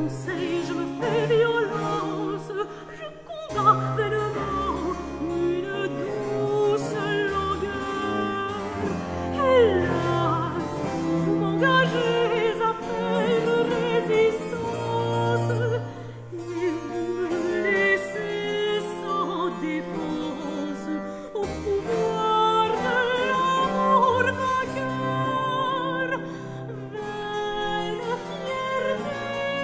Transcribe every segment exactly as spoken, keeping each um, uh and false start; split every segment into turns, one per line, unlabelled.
conseil, je me fais violence, je combats vainement une douce langueur. Hélas, vous m'engagez à faire résistance, et vous me laissez sans défense au pouvoir de l'amour vainqueur. Vaine fierté,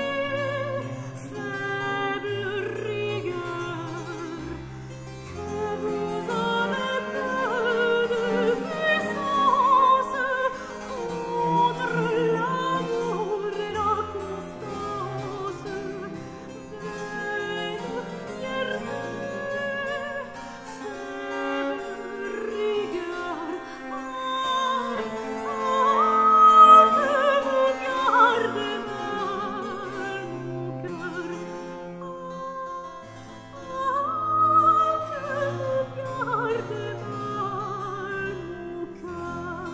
faible rigueur, que vous avez peu de puissance contre l'amour et la constance. Vaine fierté, faible rigueur, ah, ah, que vous gardez mal mon cœur, ah, que vous gardez mal mon cœur.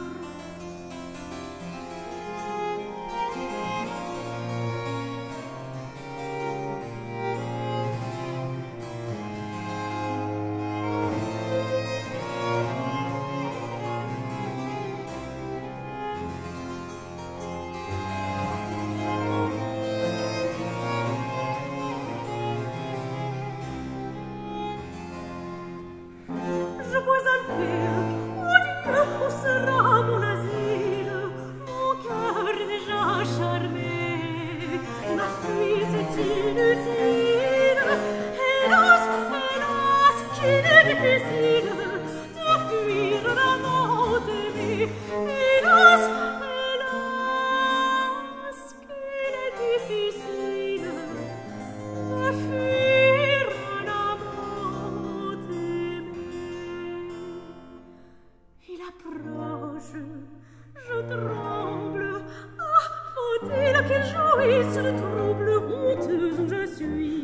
Je bois un verre, oh Dieu, où sera mon asile? Mon cœur est déjà charmé, ma fuite est inutile. Hélas, hélas, qu'il est difficile de fuir l'amant aimé. Hélas, hélas, qu'il est difficile de fuir un amant aimé. Il approche, je tremble. Ah, faut-il qu'il jouisse le trouble honteuse où je suis?